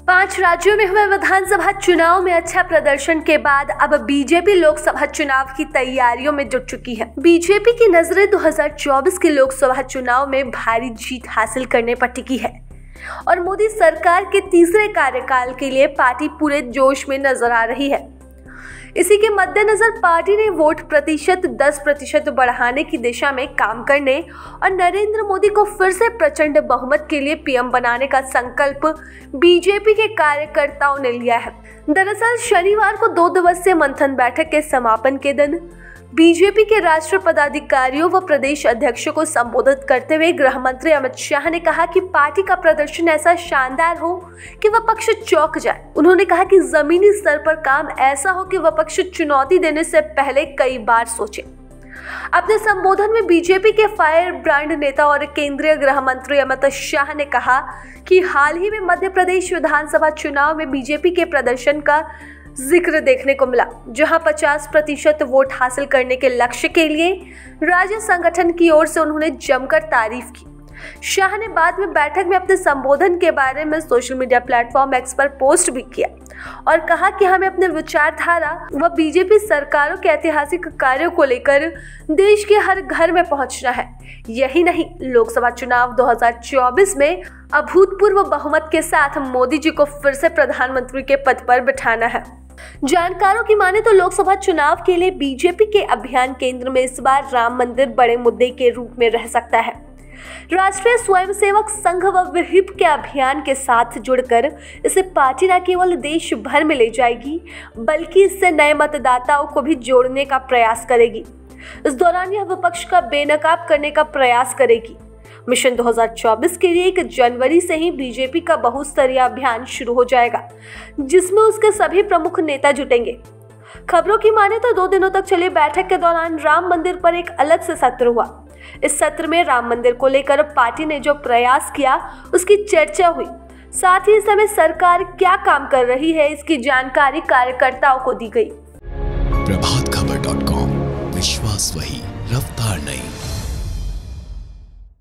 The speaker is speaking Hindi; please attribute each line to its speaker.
Speaker 1: 5 राज्यों में हुए विधानसभा चुनाव में अच्छा प्रदर्शन के बाद अब बीजेपी लोकसभा चुनाव की तैयारियों में जुट चुकी है। बीजेपी की नजरें 2024 के लोकसभा चुनाव में भारी जीत हासिल करने पर टिकी है और मोदी सरकार के तीसरे कार्यकाल के लिए पार्टी पूरे जोश में नजर आ रही है। इसी के मद्देनजर पार्टी ने वोट प्रतिशत 10% बढ़ाने की दिशा में काम करने और नरेंद्र मोदी को फिर से प्रचंड बहुमत के लिए पीएम बनाने का संकल्प बीजेपी के कार्यकर्ताओं ने लिया है। दरअसल शनिवार को 2 दिवसीय मंथन बैठक के समापन के दिन बीजेपी के राष्ट्रीय पदाधिकारियों व प्रदेश अध्यक्षों को संबोधित करते हुए गृह मंत्री अमित शाह ने कहा कि पार्टी का प्रदर्शन ऐसा शानदार हो कि विपक्ष चौंक जाए। उन्होंने कहा कि जमीनी स्तर पर काम ऐसा हो कि विपक्ष चुनौती देने से पहले कई बार सोचे। अपने संबोधन में बीजेपी के फायर ब्रांड नेता और केंद्रीय गृह मंत्री अमित शाह ने कहा कि हाल ही में मध्य प्रदेश विधानसभा चुनाव में बीजेपी के प्रदर्शन का जिक्र देखने को मिला, जहां 50% वोट हासिल करने के लक्ष्य के लिए राज्य संगठन की ओर से उन्होंने जमकर तारीफ की। शाह ने बाद में बैठक में अपने संबोधन के बारे में सोशल मीडिया प्लेटफॉर्म एक्स पर पोस्ट भी किया और कहा कि हमें अपने विचारधारा व बीजेपी सरकारों के ऐतिहासिक कार्यों को लेकर देश के हर घर में पहुंचना है। यही नहीं, लोकसभा चुनाव 2024 में अभूतपूर्व बहुमत के साथ मोदी जी को फिर से प्रधानमंत्री के पद पर बिठाना है। जानकारों की माने तो लोकसभा चुनाव के लिए बीजेपी के अभियान केंद्र में इस बार राम मंदिर बड़े मुद्दे के रूप में रह सकता है। राष्ट्रीय स्वयंसेवक संघ व विहिप के अभियान के साथ जुड़कर इसे पार्टी न केवल देश भर में ले जाएगी बल्कि इससे नए मतदाताओं को भी जोड़ने का प्रयास करेगी। इस दौरान यह विपक्ष का बेनकाब करने का प्रयास करेगी। मिशन 2024 के लिए 1 जनवरी से ही बीजेपी का बहुस्तरीय अभियान शुरू हो जाएगा, जिसमें उसके सभी प्रमुख नेता जुटेंगे। खबरों की माने तो 2 दिनों तक चली बैठक के दौरान राम मंदिर पर एक अलग से सत्र हुआ। इस सत्र में राम मंदिर को लेकर पार्टी ने जो प्रयास किया उसकी चर्चा हुई। साथ ही इस समय सरकार क्या काम कर रही है इसकी जानकारी कार्यकर्ताओं को दी गई।
Speaker 2: प्रभातखबर.com, विश्वास वही, रफ्तार नहीं।